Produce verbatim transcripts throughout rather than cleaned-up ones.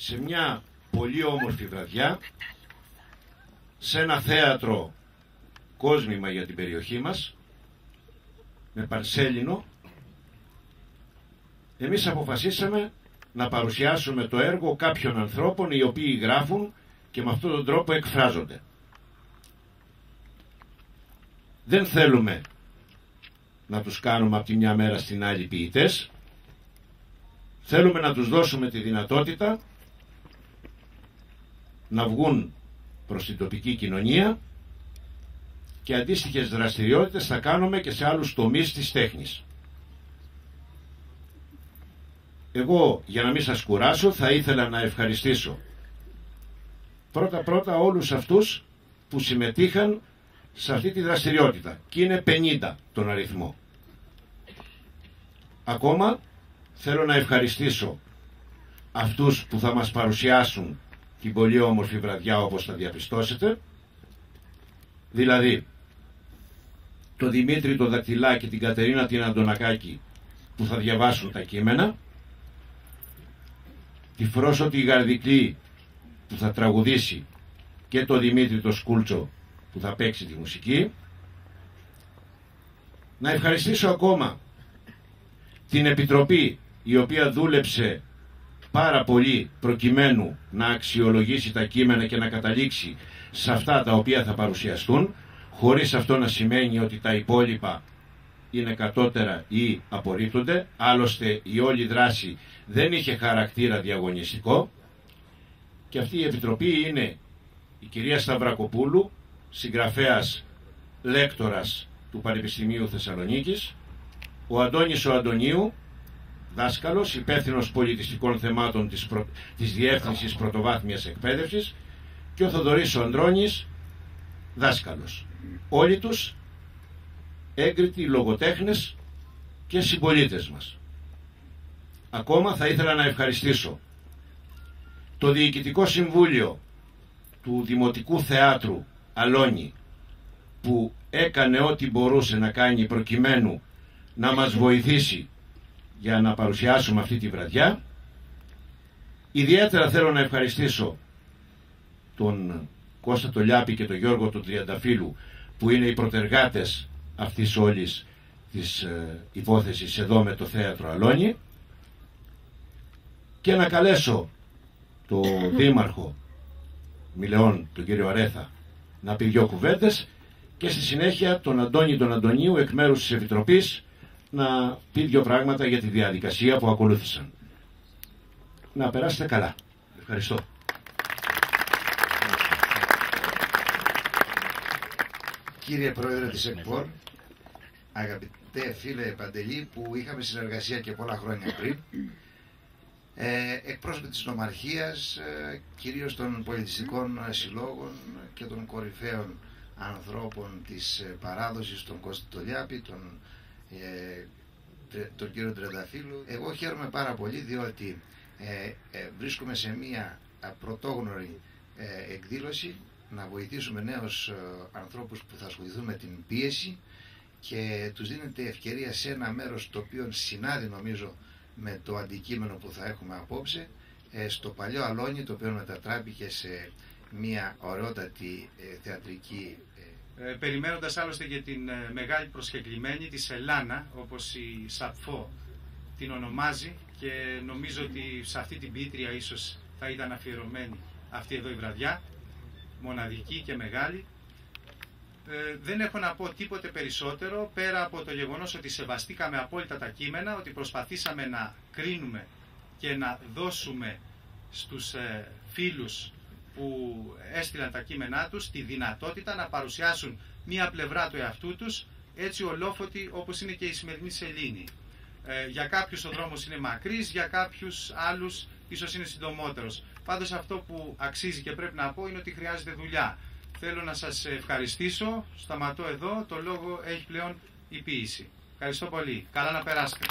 σε μια πολύ όμορφη βραδιά, σε ένα θέατρο κόσμημα για την περιοχή μας, με πανσέλινο, εμείς αποφασίσαμε να παρουσιάσουμε το έργο κάποιων ανθρώπων οι οποίοι γράφουν και με αυτόν τον τρόπο εκφράζονται. Δεν θέλουμε να τους κάνουμε από τη μια μέρα στην άλλη ποιητές. Θέλουμε να τους δώσουμε τη δυνατότητα να βγουν προς την τοπική κοινωνία και αντίστοιχες δραστηριότητες θα κάνουμε και σε άλλους τομείς της τέχνης. Εγώ, για να μην σας κουράσω, θα ήθελα να ευχαριστήσω πρώτα πρώτα όλους αυτούς που συμμετείχαν σε αυτή τη δραστηριότητα, και είναι πενήντα τον αριθμό. Ακόμα θέλω να ευχαριστήσω αυτούς που θα μας παρουσιάσουν την πολύ όμορφη βραδιά, όπως θα διαπιστώσετε, δηλαδή το Δημήτρη τον Δακτυλάκη, την Κατερίνα την Αντωνακάκη, που θα διαβάσουν τα κείμενα, τη Φρόσο τη Γαρδικλή που θα τραγουδήσει, και το Δημήτρη το Σκούλτσο που θα παίξει τη μουσική. Να ευχαριστήσω ακόμα την Επιτροπή, η οποία δούλεψε πάρα πολύ προκειμένου να αξιολογήσει τα κείμενα και να καταλήξει σε αυτά τα οποία θα παρουσιαστούν, χωρίς αυτό να σημαίνει ότι τα υπόλοιπα είναι κατώτερα ή απορρίπτονται. Άλλωστε η όλη δράση δεν είχε χαρακτήρα διαγωνιστικό, και αυτή η Επιτροπή είναι η κυρία Σταυρακοπούλου, συγγραφέας λέκτορας του Πανεπιστημίου Θεσσαλονίκης, ο Αντώνης ο Αντωνίου, δάσκαλος, υπεύθυνος πολιτιστικών θεμάτων της, προ... της Διεύθυνσης Πρωτοβάθμιας Εκπαίδευσης, και ο Θοδωρής ο Ανδρώνης, δάσκαλος. Όλοι τους έγκριτοι λογοτέχνες και συμπολίτες μας. Ακόμα θα ήθελα να ευχαριστήσω το Διοικητικό Συμβούλιο του Δημοτικού Θεάτρου Αλόνη, που έκανε ό,τι μπορούσε να κάνει προκειμένου να μας βοηθήσει για να παρουσιάσουμε αυτή τη βραδιά. Ιδιαίτερα θέλω να ευχαριστήσω τον Κώστα τον Λιάπη και τον Γιώργο τον Τριανταφύλου, που είναι οι προτεργάτες αυτής όλης της ε, υπόθεσης εδώ με το Θέατρο Αλόνη, και να καλέσω το Δήμαρχο Μιλεών, τον κύριο Αρέθα, να πει δυο κουβέντες, και στη συνέχεια τον Αντώνη τον Αντωνίου εκ μέρους της Επιτροπής να πει δυο πράγματα για τη διαδικασία που ακολούθησαν. Να περάσετε καλά. Ευχαριστώ. Κύριε Πρόεδρε της ΕΚΠΟΡ, αγαπητέ φίλε Παντελή, που είχαμε συνεργασία και πολλά χρόνια πριν, ε, εκπρόσωποι της νομαρχίας, ε, κυρίως των πολιτιστικών συλλόγων και των κορυφαίων ανθρώπων της παράδοσης, τον Κώστα τον Λιάπη, τον, ε, τον κύριο Τριανταφύλου. Εγώ χαίρομαι πάρα πολύ, διότι ε, ε, βρίσκομαι σε μια πρωτόγνωρη ε, εκδήλωση, να βοηθήσουμε νέους ε, ανθρώπους που θα ασχοληθούν με την πίεση, και τους δίνεται ευκαιρία σε ένα μέρος το οποίο συνάδει νομίζω με το αντικείμενο που θα έχουμε απόψε, ε, στο παλιό Αλόνι, το οποίο μετατράπηκε σε μια ωραιότατη ε, θεατρική ε... Ε, περιμένοντας άλλωστε και την ε, μεγάλη προσκεκλημένη της Ελάνα, όπως η Σαπφό την ονομάζει, και νομίζω ότι σε αυτή την ποιήτρια ίσως θα ήταν αφιερωμένη αυτή εδώ η βραδιά, μοναδική και μεγάλη. Ε, δεν έχω να πω τίποτε περισσότερο, πέρα από το γεγονός ότι σεβαστήκαμε απόλυτα τα κείμενα, ότι προσπαθήσαμε να κρίνουμε και να δώσουμε στους ε, φίλους που έστειλαν τα κείμενά τους τη δυνατότητα να παρουσιάσουν μία πλευρά του εαυτού τους, έτσι ολόφωτη όπως είναι και η σημερινή σελήνη. Ε, για κάποιους ο δρόμος είναι μακρύς, για κάποιους άλλους ίσως είναι συντομότερος. Πάντως αυτό που αξίζει και πρέπει να πω είναι ότι χρειάζεται δουλειά. Θέλω να σας ευχαριστήσω, σταματώ εδώ, το λόγο έχει πλέον η ποίηση. Ευχαριστώ πολύ. Καλά να περάσετε.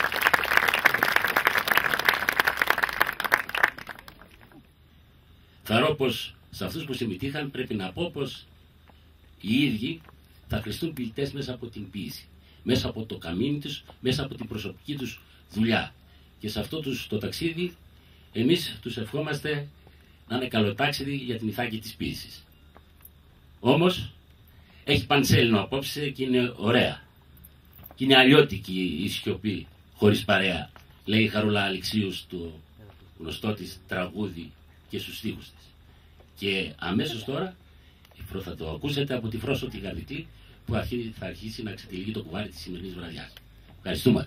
Χαρώ πως σε αυτούς που συμμετείχαν πρέπει να πω πως οι ίδιοι θα χρηστούν ποιητές μέσα από την ποίηση, μέσα από το καμίνι τους, μέσα από την προσωπική τους δουλειά. Και σε αυτό τους το ταξίδι εμείς τους ευχόμαστε να είναι καλοτάξιδοι για την Ιθάκη της ποίησης. Όμως, έχει πανσέλινο απόψε και είναι ωραία. Και είναι αλλιώτικη η σιωπή, χωρίς παρέα, λέει η Χαρούλα Αλεξίου στο γνωστό της τραγούδι και στους στίχους της. Και αμέσως τώρα θα το ακούσετε από τη Φρόσο τη Γαρδικλή, που θα αρχίσει να ξετυλίγει το κουβάρι της σημερινής βραδιάς. Ευχαριστούμε.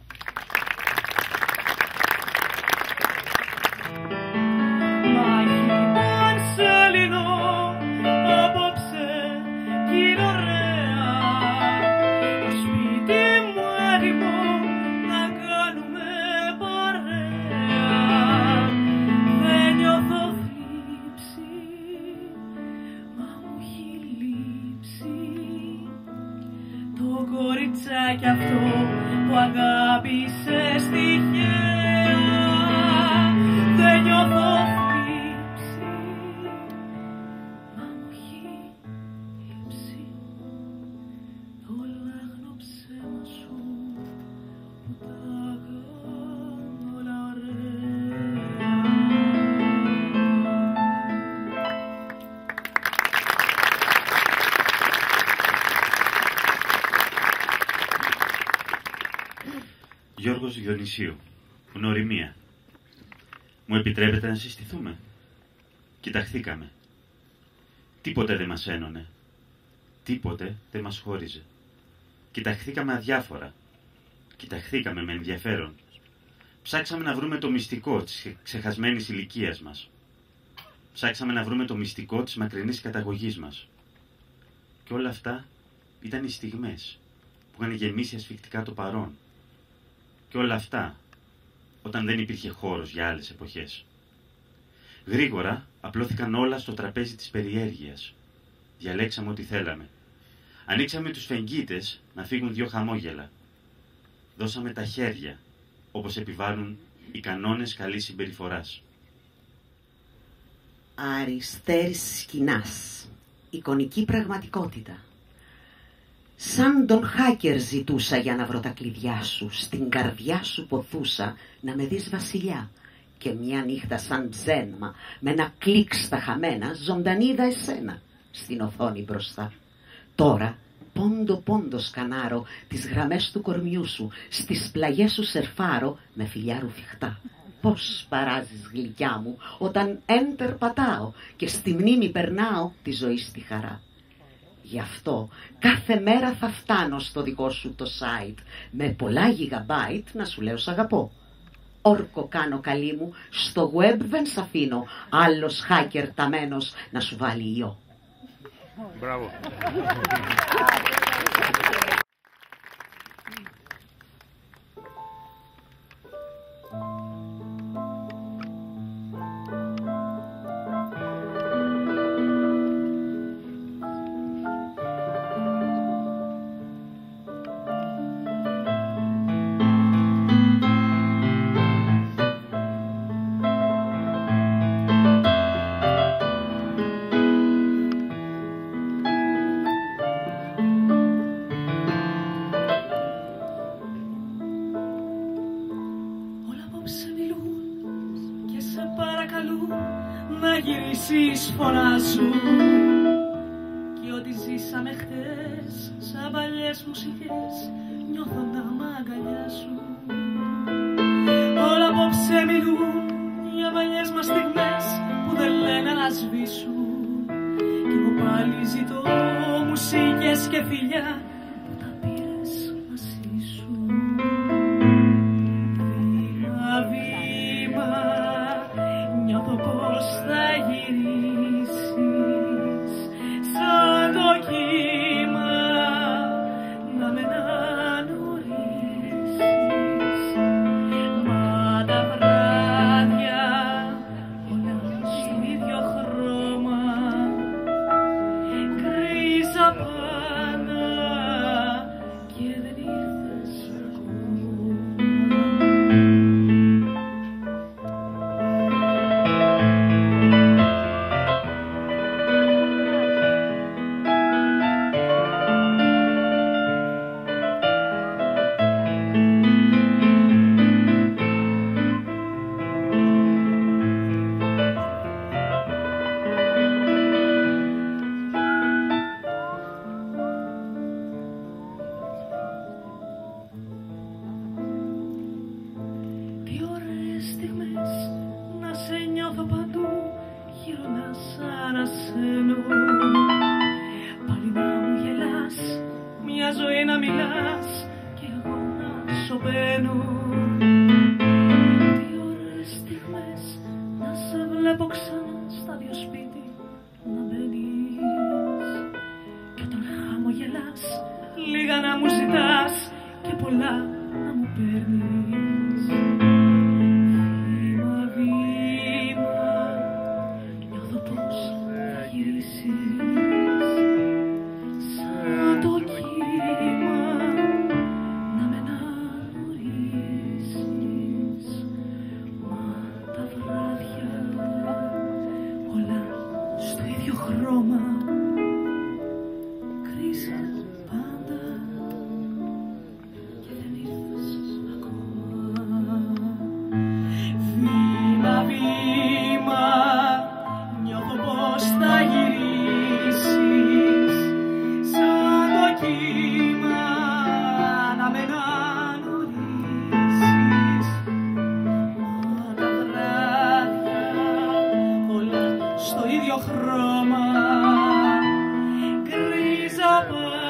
Κι αυτό που αγάπησες τυχαία, δεν νιώθω θλίψη, μα μου έχει λείψει το λάγνο ψέμα σου που τα κάνω όλα ωραία. Γιώργος Διονυσίου, γνωριμία. Μου επιτρέπετε να συστηθούμε? Κοιταχθήκαμε. Τίποτε δεν μας ένωνε. Τίποτε δεν μας χώριζε. Κοιταχθήκαμε αδιάφορα. Κοιταχθήκαμε με ενδιαφέρον. Ψάξαμε να βρούμε το μυστικό της ξεχασμένης ηλικίας μας. Ψάξαμε να βρούμε το μυστικό της μακρινής καταγωγής μας. Και όλα αυτά ήταν οι στιγμές που είχαν γεμίσει ασφικτικά το παρόν. Και όλα αυτά όταν δεν υπήρχε χώρος για άλλες εποχές. Γρήγορα απλώθηκαν όλα στο τραπέζι της περιέργειας. Διαλέξαμε ό,τι θέλαμε. Ανοίξαμε τους φεγγίτες να φύγουν δύο χαμόγελα. Δώσαμε τα χέρια, όπως επιβάλλουν οι κανόνες καλής συμπεριφοράς. Αριστέρης σκηνάς. Εικονική πραγματικότητα. Σαν τον Χάκερ ζητούσα για να βρω τα κλειδιά σου, στην καρδιά σου ποθούσα να με δεις βασιλιά. Και μια νύχτα σαν ψένμα, με ένα κλικ στα χαμένα, ζωντανή είδα εσένα στην οθόνη μπροστά. Τώρα πόντο πόντο σκανάρω τις γραμμές του κορμιού σου, στις πλαγιές σου σερφάρω με φιλιά ρουφιχτά. Πώς παράζεις γλυκιά μου όταν enter πατάω και στη μνήμη περνάω τη ζωή στη χαρά. Γι' αυτό κάθε μέρα θα φτάνω στο δικό σου το site με πολλά gigabyte να σου λέω σ' αγαπώ. Όρκο κάνω καλή μου, στο web δεν σ' αφήνω άλλος hacker ταμένος να σου βάλει ιό. Μπράβο. Φωνάζουν και ό,τι ζήσαμε χτες σαν παλιές μουσικές νιώθω να μ' αγκαλιάσουν. Όλα απόψε μιλούν για παλιές μας στιγμές που δεν λένε να σβήσουν. Κι εγώ πάλι ζητώ μουσικές και φιλιά που τα πήρες μαζί σου. Βήμα βήμα νιώθω πως θα γυρίσεις σαν το κύμα να με αναγνωρίσεις. Μα τα βράδια όλα στο ίδιο χρώμα γκρίζα πάνε γύρω να σ' ανασένω. Πάλι να μου γελάς, μια ζωή να μιλάς κι εγώ να σωπαίνω. Τι ωραίες στιγμές να σε βλέπω ξανά στα δυο σπίτι να μπαίνεις. Κι όταν χαμογελάς λίγα να μου ζητάς και πολλά να μου παίρνεις. Βήμα, βήμα, νιώθω πως θα γυρίσεις σαν το κύμα να με αναγνωρίσεις. Μα τα βράδια όλα στο ίδιο χρώμα κρίζαν πάντα και δεν ήρθες ακόμα. Βήμα, βήμα, νιώθω πως θα γυρίσεις σαν το κύμα να με αναγνωρίσεις. Μα τα βράδια όλα στο ίδιο χρώμα γκρίζα πάντα.